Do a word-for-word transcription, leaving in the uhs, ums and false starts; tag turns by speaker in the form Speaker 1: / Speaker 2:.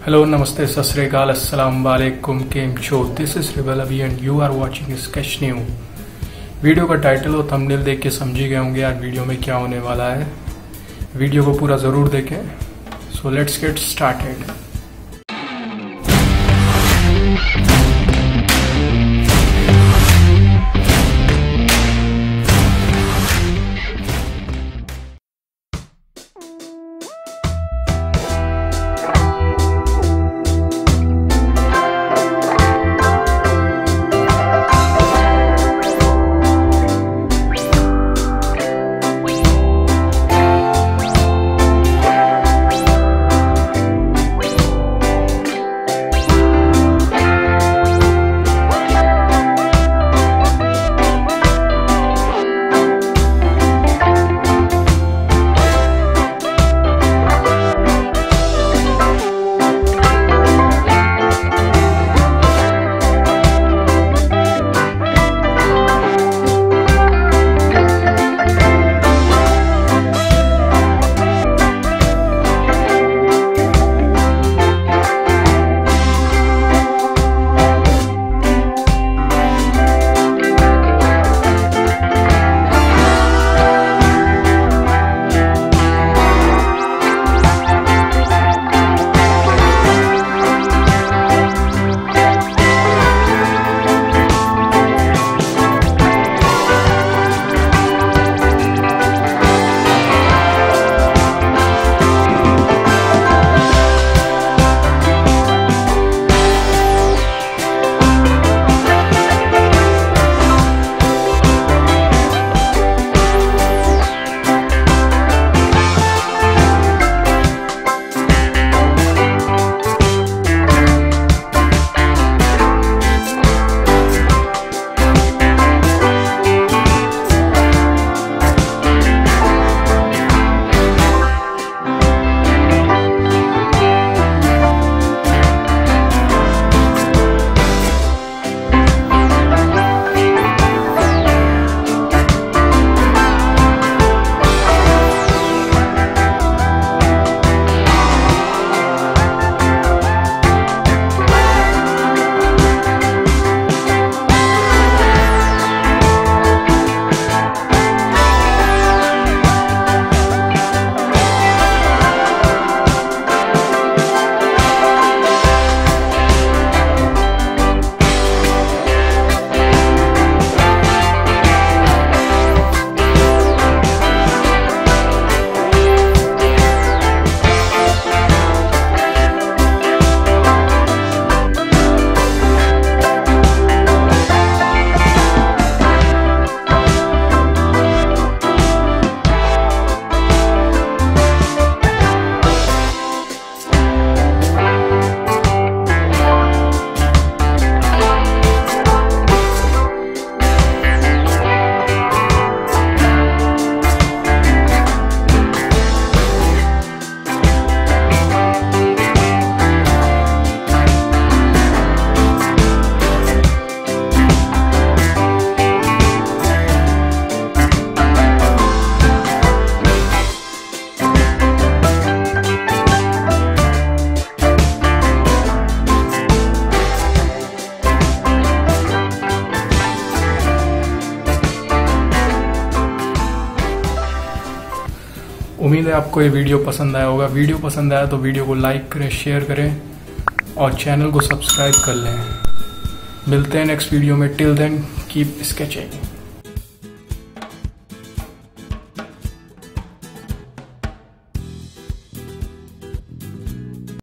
Speaker 1: Hello, Namaste, Sat Sri Akal, Assalamu Alaikum, Kem Cho. This is Rebel Abhi and you are watching Sketch New. Video का title और thumbnail देख के समझ ही गए होंगे यार वीडियो में क्या होने वाला है। वीडियो को पूरा जरूर देखें। So let's get started. उम्मीद है आपको ये वीडियो पसंद आया होगा। वीडियो पसंद आया तो वीडियो को लाइक करें, शेयर करें और चैनल को सब्सक्राइब कर लें। मिलते हैं नेक्स्ट वीडियो में। Till then keep sketching.